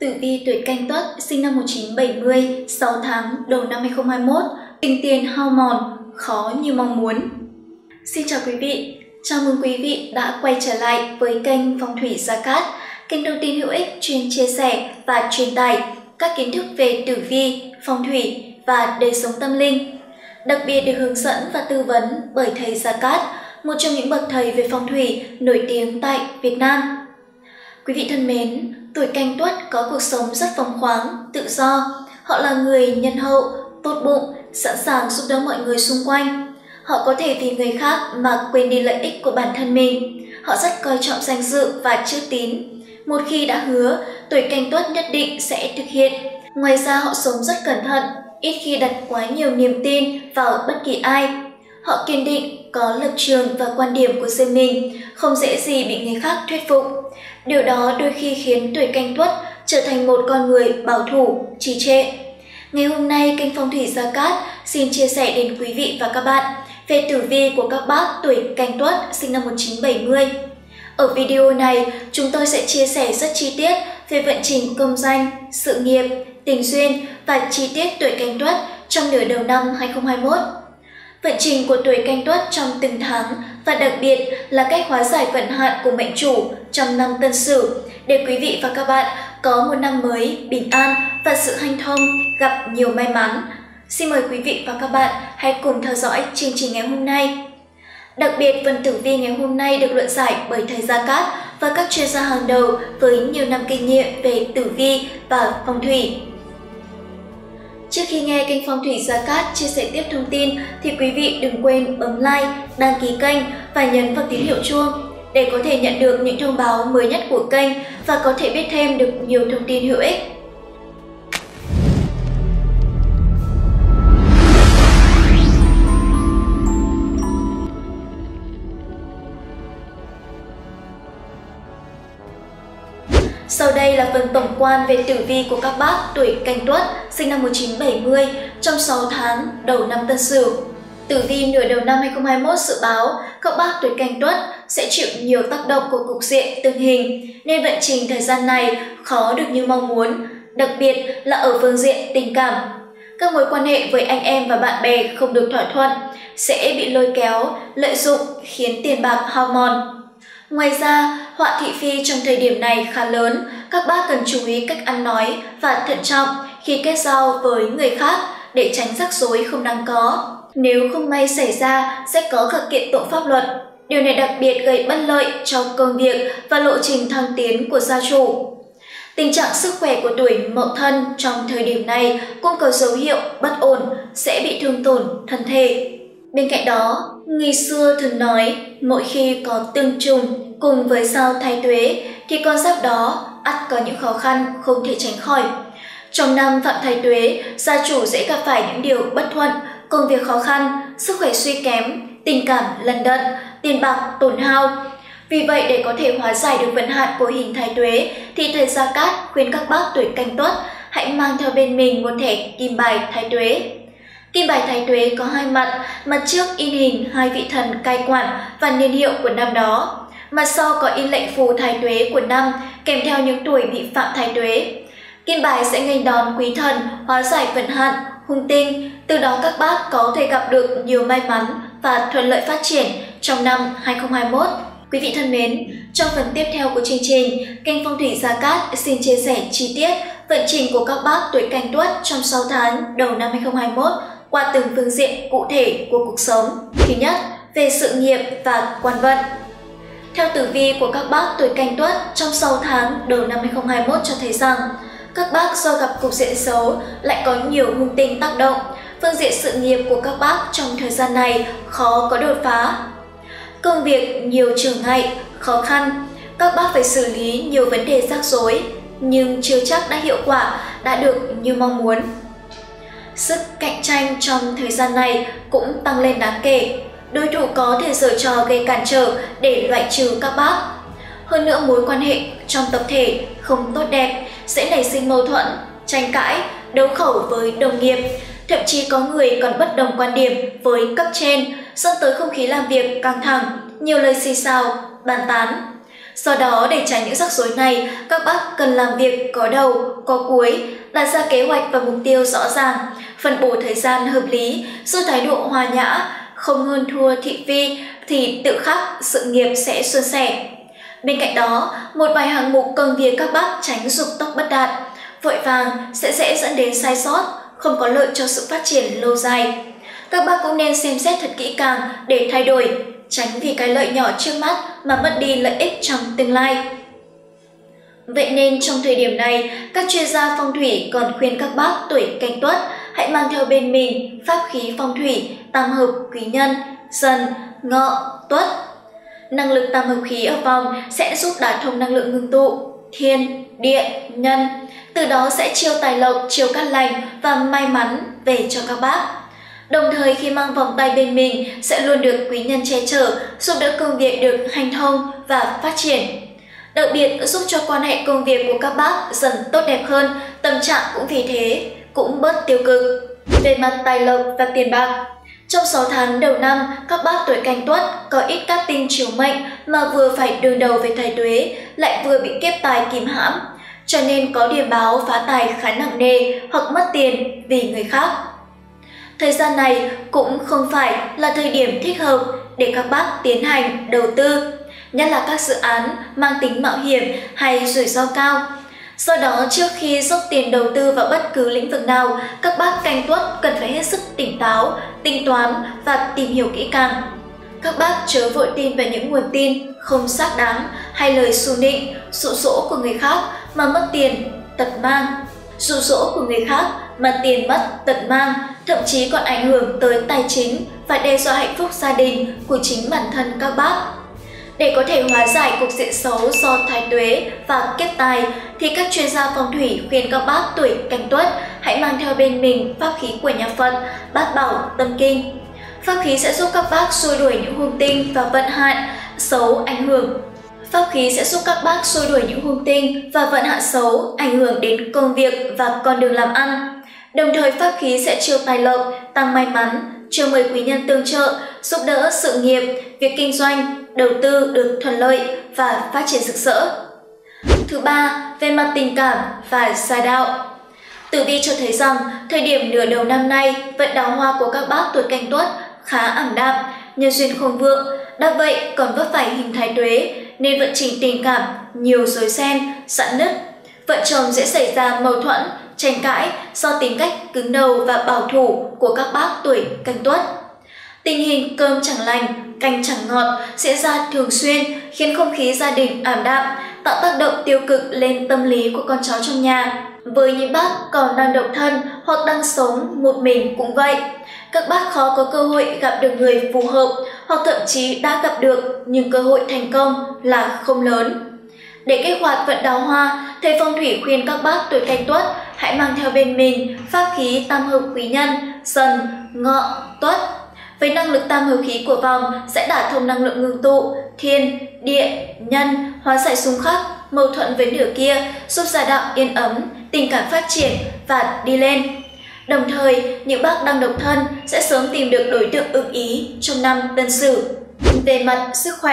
Tử vi tuổi Canh Tuất, sinh năm 1970, 6 tháng đầu năm 2021, kinh tiền hao mòn, khó như mong muốn. Xin chào quý vị, chào mừng quý vị đã quay trở lại với kênh Phong thủy Gia Cát, kênh thông tin hữu ích chuyên chia sẻ và truyền tải các kiến thức về tử vi, phong thủy và đời sống tâm linh. Đặc biệt được hướng dẫn và tư vấn bởi thầy Gia Cát, một trong những bậc thầy về phong thủy nổi tiếng tại Việt Nam. Quý vị thân mến, tuổi Canh Tuất có cuộc sống rất phóng khoáng, tự do. Họ là người nhân hậu, tốt bụng, sẵn sàng giúp đỡ mọi người xung quanh. Họ có thể vì người khác mà quên đi lợi ích của bản thân mình. Họ rất coi trọng danh dự và chữ tín. Một khi đã hứa, tuổi Canh Tuất nhất định sẽ thực hiện. Ngoài ra họ sống rất cẩn thận, ít khi đặt quá nhiều niềm tin vào bất kỳ ai. Họ kiên định, có lập trường và quan điểm của riêng mình, không dễ gì bị người khác thuyết phục. Điều đó đôi khi khiến tuổi Canh Tuất trở thành một con người bảo thủ, trì trệ. Ngày hôm nay, kênh Phong thủy Gia Cát xin chia sẻ đến quý vị và các bạn về tử vi của các bác tuổi Canh Tuất sinh năm 1970. Ở video này, chúng tôi sẽ chia sẻ rất chi tiết về vận trình công danh, sự nghiệp, tình duyên và chi tiết tuổi Canh Tuất trong nửa đầu năm 2021. Vận trình của tuổi Canh Tuất trong từng tháng và đặc biệt là cách hóa giải vận hạn của mệnh chủ trong năm Tân Sửu để quý vị và các bạn có một năm mới bình an và sự hanh thông, gặp nhiều may mắn. Xin mời quý vị và các bạn hãy cùng theo dõi chương trình ngày hôm nay. Đặc biệt, phần tử vi ngày hôm nay được luận giải bởi thầy Gia Cát và các chuyên gia hàng đầu với nhiều năm kinh nghiệm về tử vi và phong thủy. Trước khi nghe kênh Phong thủy Gia Cát chia sẻ tiếp thông tin thì quý vị đừng quên bấm like, đăng ký kênh và nhấn vào tín hiệu chuông để có thể nhận được những thông báo mới nhất của kênh và có thể biết thêm được nhiều thông tin hữu ích. Sau đây là phần tổng quan về tử vi của các bác tuổi Canh Tuất sinh năm 1970 trong 6 tháng đầu năm Tân Sửu. Tử vi nửa đầu năm 2021 dự báo các bác tuổi Canh Tuất sẽ chịu nhiều tác động của cục diện tương hình nên vận trình thời gian này khó được như mong muốn, đặc biệt là ở phương diện tình cảm. Các mối quan hệ với anh em và bạn bè không được thỏa thuận, sẽ bị lôi kéo, lợi dụng khiến tiền bạc hao mòn. Ngoài ra, họa thị phi trong thời điểm này khá lớn, các bác cần chú ý cách ăn nói và thận trọng khi kết giao với người khác để tránh rắc rối không đáng có. Nếu không may xảy ra, sẽ có khởi kiện tụng pháp luật. Điều này đặc biệt gây bất lợi cho công việc và lộ trình thăng tiến của gia chủ. Tình trạng sức khỏe của tuổi Mậu Thân trong thời điểm này cũng có dấu hiệu bất ổn, sẽ bị thương tổn thân thể. Bên cạnh đó, người xưa thường nói mỗi khi có tương trùng cùng với sao Thái Tuế thì con giáp đó ắt có những khó khăn không thể tránh khỏi. Trong năm Phạm Thái Tuế, gia chủ sẽ gặp phải những điều bất thuận, công việc khó khăn, sức khỏe suy kém, tình cảm lận đận, tiền bạc tổn hao. Vì vậy, để có thể hóa giải được vận hạn của hình Thái Tuế thì thầy Gia Cát khuyên các bác tuổi Canh Tuất hãy mang theo bên mình một thẻ kim bài Thái Tuế. Kim bài Thái Tuế có hai mặt, mặt trước in hình hai vị thần cai quản và niên hiệu của năm đó. Mặt sau có in lệnh phù Thái Tuế của năm kèm theo những tuổi bị phạm Thái Tuế. Kim bài sẽ nghênh đón quý thần, hóa giải vận hạn, hung tinh, từ đó các bác có thể gặp được nhiều may mắn và thuận lợi phát triển trong năm 2021. Quý vị thân mến, trong phần tiếp theo của chương trình, kênh Phong thủy Gia Cát xin chia sẻ chi tiết vận trình của các bác tuổi Canh Tuất trong 6 tháng đầu năm 2021 qua từng phương diện cụ thể của cuộc sống. Thứ nhất, về sự nghiệp và quan vận. Theo tử vi của các bác tuổi Canh Tuất trong 6 tháng đầu năm 2021 cho thấy rằng các bác do gặp cục diện xấu lại có nhiều hung tinh tác động. Phương diện sự nghiệp của các bác trong thời gian này khó có đột phá. Công việc nhiều trở ngại, khó khăn, các bác phải xử lý nhiều vấn đề rắc rối, nhưng chưa chắc đã hiệu quả đã được như mong muốn. Sức cạnh tranh trong thời gian này cũng tăng lên đáng kể. Đối thủ có thể giở trò gây cản trở để loại trừ các bác. Hơn nữa, mối quan hệ trong tập thể không tốt đẹp, sẽ nảy sinh mâu thuẫn, tranh cãi, đấu khẩu với đồng nghiệp. Thậm chí có người còn bất đồng quan điểm với cấp trên, dẫn tới không khí làm việc căng thẳng, nhiều lời xì xào, bàn tán. Do đó, để tránh những rắc rối này, các bác cần làm việc có đầu, có cuối, đặt ra kế hoạch và mục tiêu rõ ràng, phân bổ thời gian hợp lý, giữ thái độ hòa nhã, không hơn thua thị phi thì tự khắc sự nghiệp sẽ suôn sẻ. Bên cạnh đó, một vài hạng mục công việc các bác tránh dục tốc bất đạt, vội vàng sẽ dễ dẫn đến sai sót, không có lợi cho sự phát triển lâu dài. Các bác cũng nên xem xét thật kỹ càng để thay đổi, tránh vì cái lợi nhỏ trước mắt mà mất đi lợi ích trong tương lai. Vậy nên trong thời điểm này, các chuyên gia phong thủy còn khuyên các bác tuổi Canh Tuất hãy mang theo bên mình pháp khí phong thủy tam hợp quý nhân, Dần, Ngọ, Tuất. Năng lực tam hợp khí ở vòng sẽ giúp đả thông năng lượng ngưng tụ, thiên, địa, nhân, từ đó sẽ chiêu tài lộc, chiêu cát lành và may mắn về cho các bác. Đồng thời khi mang vòng tay bên mình sẽ luôn được quý nhân che chở, giúp đỡ công việc được hanh thông và phát triển. Đặc biệt giúp cho quan hệ công việc của các bác dần tốt đẹp hơn, tâm trạng cũng vì thế cũng bớt tiêu cực. Về mặt tài lộc và tiền bạc, trong 6 tháng đầu năm, các bác tuổi Canh Tuất có ít cát tinh chiếu mệnh mà vừa phải đương đầu về tài tuế, lại vừa bị kiếp tài kìm hãm, cho nên có điểm báo phá tài khá nặng nề hoặc mất tiền vì người khác. Thời gian này cũng không phải là thời điểm thích hợp để các bác tiến hành đầu tư, nhất là các dự án mang tính mạo hiểm hay rủi ro cao. Do đó, trước khi dốc tiền đầu tư vào bất cứ lĩnh vực nào, các bác Canh Tuất cần phải hết sức tỉnh táo, tính toán và tìm hiểu kỹ càng. Các bác chớ vội tin vào những nguồn tin không xác đáng hay lời xù nịnh, dụ dỗ của người khác mà mất tiền, tật mang. Dụ dỗ của người khác mà tiền mất, tật mang, thậm chí còn ảnh hưởng tới tài chính và đe dọa hạnh phúc gia đình của chính bản thân các bác. Để có thể hóa giải cục diện xấu do thái tuế và kiếp tài, thì các chuyên gia phong thủy khuyên các bác tuổi Canh Tuất hãy mang theo bên mình pháp khí của nhà Phật, Bát Bảo Tâm Kinh. Pháp khí sẽ giúp các bác xua đuổi những hung tinh và vận hạn xấu ảnh hưởng. Pháp khí sẽ giúp các bác xua đuổi những hung tinh và vận hạn xấu ảnh hưởng đến công việc và con đường làm ăn. Đồng thời pháp khí sẽ chiêu tài lộc, tăng may mắn, chiêu mời quý nhân tương trợ, giúp đỡ sự nghiệp, việc kinh doanh, đầu tư được thuận lợi và phát triển rực rỡ. Thứ ba, về mặt tình cảm và gia đạo. Tử vi cho thấy rằng thời điểm nửa đầu năm nay, vận đào hoa của các bác tuổi Canh Tuất khá ảm đạm, nhân duyên không vượng, đã vậy còn vấp phải hình thái tuế nên vận trình tình cảm nhiều rối ren, rạn nứt. Vợ chồng dễ xảy ra mâu thuẫn, tranh cãi do tính cách cứng đầu và bảo thủ của các bác tuổi Canh Tuất. Tình hình cơm chẳng lành, canh chẳng ngọt diễn ra thường xuyên khiến không khí gia đình ảm đạm, tạo tác động tiêu cực lên tâm lý của con cháu trong nhà. Với những bác còn đang độc thân hoặc đang sống một mình cũng vậy, các bác khó có cơ hội gặp được người phù hợp hoặc thậm chí đã gặp được nhưng cơ hội thành công là không lớn. Để kích hoạt vận đào hoa, thầy phong thủy khuyên các bác tuổi Canh Tuất hãy mang theo bên mình pháp khí tam hợp quý nhân, Dần, Ngọ, Tuất. Với năng lực tam hợp khí của vòng sẽ đả thông năng lượng ngưng tụ, thiên, địa, nhân, hóa giải xung khắc, mâu thuẫn với nửa kia, giúp gia đạo yên ấm, tình cảm phát triển và đi lên. Đồng thời, những bác đang độc thân sẽ sớm tìm được đối tượng ưng ý trong năm Tân Sửu. Về mặt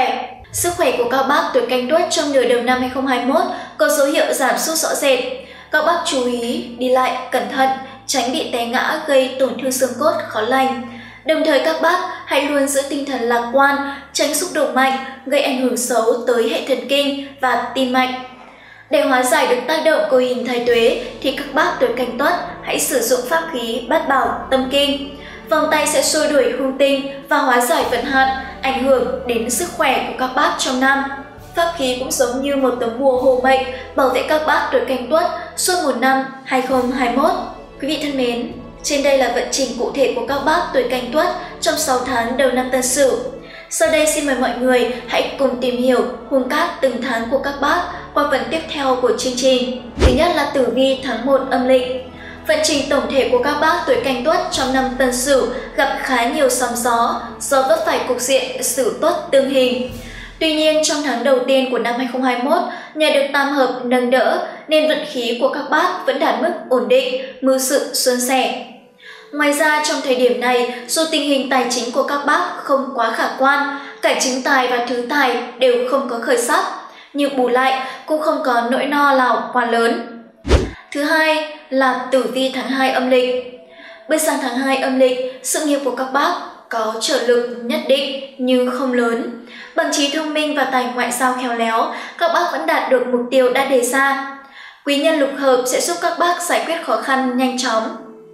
sức khỏe của các bác tuổi Canh Tuất trong nửa đầu năm 2021 có dấu hiệu giảm sút rõ rệt. Các bác chú ý đi lại cẩn thận, tránh bị té ngã gây tổn thương xương cốt khó lành. Đồng thời các bác hãy luôn giữ tinh thần lạc quan, tránh xúc động mạnh gây ảnh hưởng xấu tới hệ thần kinh và tim mạch. Để hóa giải được tác động của hình thái tuế thì các bác tuổi Canh Tuất hãy sử dụng pháp khí Bát Bảo Tâm Kinh. Vòng tay sẽ xua đuổi hung tinh và hóa giải vận hạn, ảnh hưởng đến sức khỏe của các bác trong năm. Pháp khí cũng giống như một tấm bùa hộ mệnh bảo vệ các bác tuổi Canh Tuất suốt một năm 2021. Quý vị thân mến, trên đây là vận trình cụ thể của các bác tuổi Canh Tuất trong 6 tháng đầu năm Tân Sửu. Sau đây xin mời mọi người hãy cùng tìm hiểu hung cát từng tháng của các bác qua phần tiếp theo của chương trình. Thứ nhất là tử vi tháng 1 âm lịch. Vận trình tổng thể của các bác tuổi Canh Tuất trong năm Tân Sửu gặp khá nhiều sóng gió do vấp phải cục diện Sửu Tuất tương hình. Tuy nhiên, trong tháng đầu tiên của năm 2021, nhờ được tam hợp nâng đỡ nên vận khí của các bác vẫn đạt mức ổn định, mưu sự suôn sẻ. Ngoài ra, trong thời điểm này, dù tình hình tài chính của các bác không quá khả quan, cả chính tài và thứ tài đều không có khởi sắc, nhưng bù lại cũng không có nỗi no nào quá lớn. Thứ hai là tử vi tháng 2 âm lịch. Bước sang tháng 2 âm lịch, sự nghiệp của các bác có trợ lực nhất định nhưng không lớn. Bằng trí thông minh và tài ngoại giao khéo léo, các bác vẫn đạt được mục tiêu đã đề ra. Quý nhân lục hợp sẽ giúp các bác giải quyết khó khăn nhanh chóng.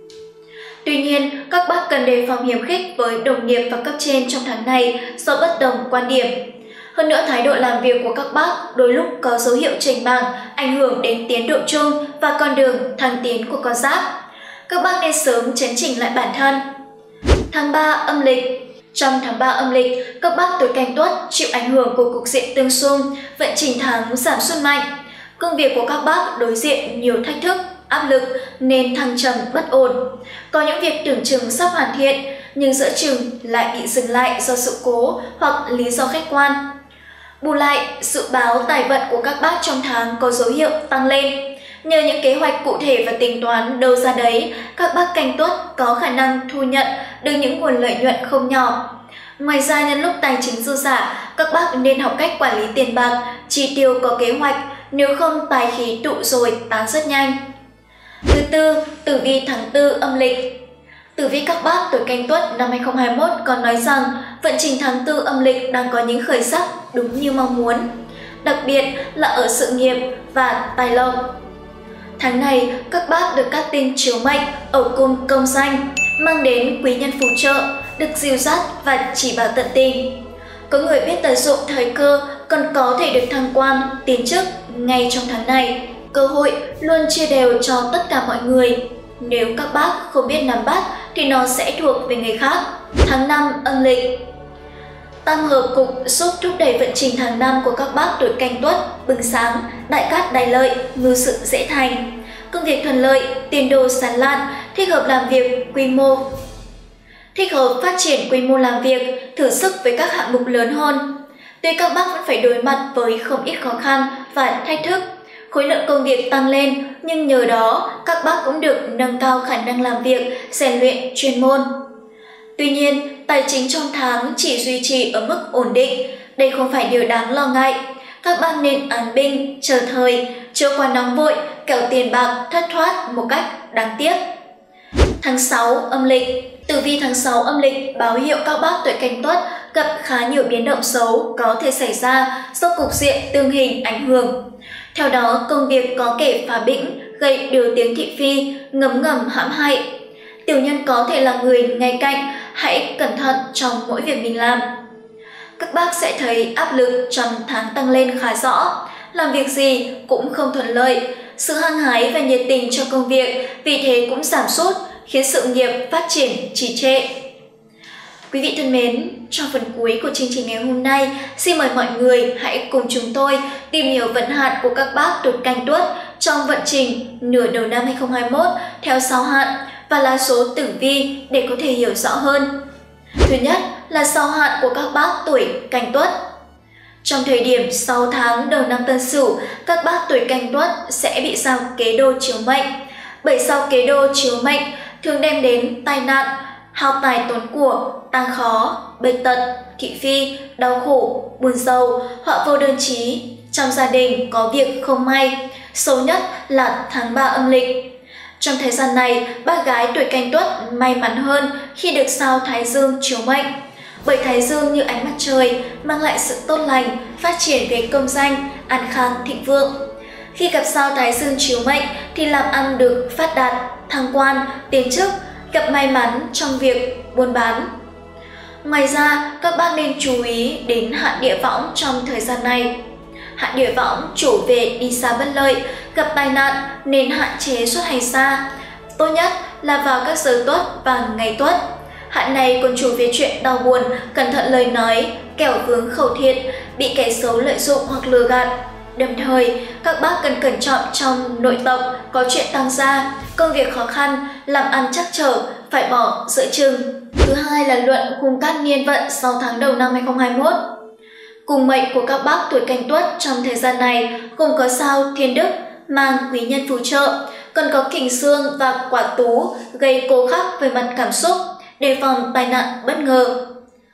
Tuy nhiên, các bác cần đề phòng hiềm khích với đồng nghiệp và cấp trên trong tháng này do bất đồng quan điểm. Hơn nữa, thái độ làm việc của các bác đôi lúc có dấu hiệu chểnh mảng, ảnh hưởng đến tiến độ chung và con đường thăng tiến của con giáp. Các bác nên sớm chấn chỉnh lại bản thân. Tháng 3 âm lịch. Trong tháng 3 âm lịch, các bác tuổi Canh Tuất chịu ảnh hưởng của cục diện tương xung, vận trình tháng giảm sút mạnh. Công việc của các bác đối diện nhiều thách thức, áp lực nên thăng trầm bất ổn. Có những việc tưởng chừng sắp hoàn thiện nhưng giữa chừng lại bị dừng lại do sự cố hoặc lý do khách quan. Bù lại, dự báo tài vận của các bác trong tháng có dấu hiệu tăng lên. Nhờ những kế hoạch cụ thể và tính toán đâu ra đấy, các bác Canh Tuất có khả năng thu nhận được những nguồn lợi nhuận không nhỏ. Ngoài ra, nhân lúc tài chính dư dả, các bác nên học cách quản lý tiền bạc, chi tiêu có kế hoạch, nếu không tài khí tụ rồi tán rất nhanh. Thứ tư, tử vi tháng 4 âm lịch. Tử vi các bác tuổi Canh Tuất năm 2021 còn nói rằng vận trình tháng 4 âm lịch đang có những khởi sắc đúng như mong muốn, đặc biệt là ở sự nghiệp và tài lộc. Tháng này, các bác được các tinh chiếu mệnh ở cung công danh, mang đến quý nhân phù trợ, được dìu dắt và chỉ bảo tận tình. Có người biết tận dụng thời cơ còn có thể được thăng quan, tiến chức ngay trong tháng này. Cơ hội luôn chia đều cho tất cả mọi người. Nếu các bác không biết nắm bắt thì nó sẽ thuộc về người khác. Tháng 5 âm lịch. Tam hợp cục giúp thúc đẩy vận trình tháng 5 của các bác tuổi Canh Tuất bừng sáng, đại cát đại lợi, mưu sự dễ thành. Công việc thuận lợi, tiền đồ sáng lạn, thích hợp làm việc quy mô. Thích hợp phát triển quy mô làm việc, thử sức với các hạng mục lớn hơn. Tuy các bác vẫn phải đối mặt với không ít khó khăn và thách thức, khối lượng công việc tăng lên, nhưng nhờ đó các bác cũng được nâng cao khả năng làm việc, rèn luyện chuyên môn. Tuy nhiên, tài chính trong tháng chỉ duy trì ở mức ổn định, đây không phải điều đáng lo ngại. Các bác nên án binh, chờ thời, chưa quá nóng vội, kẻo tiền bạc thất thoát một cách đáng tiếc. Tháng 6 âm lịch. Tử vi tháng 6 âm lịch báo hiệu các bác tuổi Canh Tuất gặp khá nhiều biến động xấu có thể xảy ra do cục diện tương hình ảnh hưởng. Theo đó, công việc có kẻ phá bĩnh, gây điều tiếng thị phi, ngấm ngầm hãm hại. Tiểu nhân có thể là người ngay cạnh, hãy cẩn thận trong mỗi việc mình làm. Các bác sẽ thấy áp lực trong tháng tăng lên khá rõ, làm việc gì cũng không thuận lợi, sự hăng hái và nhiệt tình cho công việc vì thế cũng giảm sút, khiến sự nghiệp phát triển trì trệ. Quý vị thân mến, trong phần cuối của chương trình ngày hôm nay, xin mời mọi người hãy cùng chúng tôi tìm hiểu vận hạn của các bác tuổi Canh Tuất trong vận trình nửa đầu năm 2021 theo sao hạn và lá số tử vi để có thể hiểu rõ hơn. Thứ nhất là sao hạn của các bác tuổi Canh Tuất. Trong thời điểm 6 tháng đầu năm Tân Sửu, các bác tuổi Canh Tuất sẽ bị sao kế đô chiếu mệnh. Bởi sao kế đô chiếu mệnh thường đem đến tai nạn, hao tài tốn của, tăng khó, bệnh tật, thị phi, đau khổ, buồn rầu, họa vô đơn chí. Trong gia đình có việc không may, xấu nhất là tháng 3 âm lịch. Trong thời gian này, bác gái tuổi Canh Tuất may mắn hơn khi được sao Thái Dương chiếu mệnh. Bởi Thái Dương như ánh mặt trời, mang lại sự tốt lành, phát triển về công danh, an khang thịnh vượng. Khi gặp sao Thái Dương chiếu mệnh thì làm ăn được phát đạt, thăng quan, tiến chức, gặp may mắn trong việc buôn bán. Ngoài ra, các bác nên chú ý đến hạn địa võng trong thời gian này. Hạn địa võng chủ về đi xa bất lợi, gặp tai nạn nên hạn chế xuất hành xa. Tốt nhất là vào các giờ tuất và ngày tuất. Hạn này còn chủ về chuyện đau buồn, cẩn thận lời nói, kẻo vướng khẩu thiện, bị kẻ xấu lợi dụng hoặc lừa gạt. Đồng thời, các bác cần cẩn trọng trong nội tộc, có chuyện tăng gia, công việc khó khăn, làm ăn trắc trở, phải bỏ giữa chừng. Thứ hai là luận khung cát niên vận 6 tháng đầu năm 2021. Cùng mệnh của các bác tuổi Canh Tuất trong thời gian này gồm có sao Thiên Đức, mang quý nhân phù trợ, còn có Kình Xương và Quả Tú gây cố khắc về mặt cảm xúc, đề phòng tai nạn bất ngờ.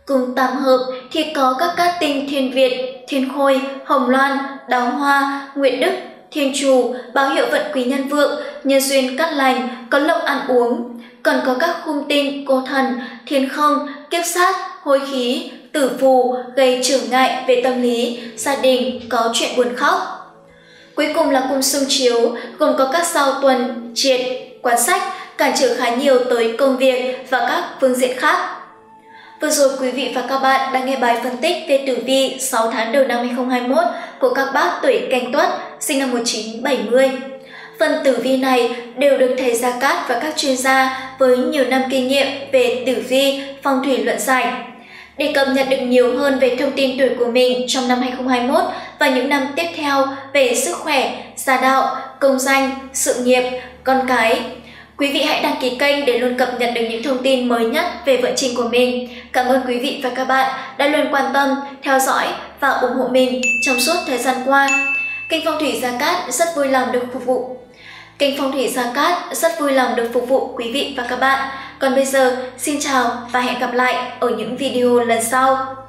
Cung tam hợp thì có các cát tinh Thiên Việt, Thiên Khôi, Hồng Loan, Đào Hoa, Nguyệt Đức, Thiên Trù, báo hiệu vận quý nhân vượng, nhân duyên cát lành, có lộc ăn uống. Còn có các khung tinh Cô Thần, Thiên Không, Kiếp Sát, Hôi Khí, Tử Phù gây trở ngại về tâm lý, gia đình có chuyện buồn khóc. Cuối cùng là cung xung chiếu, gồm có các sao Tuần, Triệt, Quán Sách, cản trở khá nhiều tới công việc và các phương diện khác. Vừa rồi quý vị và các bạn đã nghe bài phân tích về tử vi 6 tháng đầu năm 2021 của các bác tuổi Canh Tuất sinh năm 1970. Phần tử vi này đều được thầy Gia Cát và các chuyên gia với nhiều năm kinh nghiệm về tử vi, phong thủy luận giải. Để cập nhật được nhiều hơn về thông tin tuổi của mình trong năm 2021 và những năm tiếp theo về sức khỏe, gia đạo, công danh, sự nghiệp, con cái, quý vị hãy đăng ký kênh để luôn cập nhật được những thông tin mới nhất về vận trình của mình. Cảm ơn quý vị và các bạn đã luôn quan tâm, theo dõi và ủng hộ mình trong suốt thời gian qua. Kênh Phong thủy Gia Cát rất vui lòng được phục vụ. Kênh Phong thủy Gia Cát rất vui lòng được phục vụ quý vị và các bạn. Còn bây giờ, xin chào và hẹn gặp lại ở những video lần sau.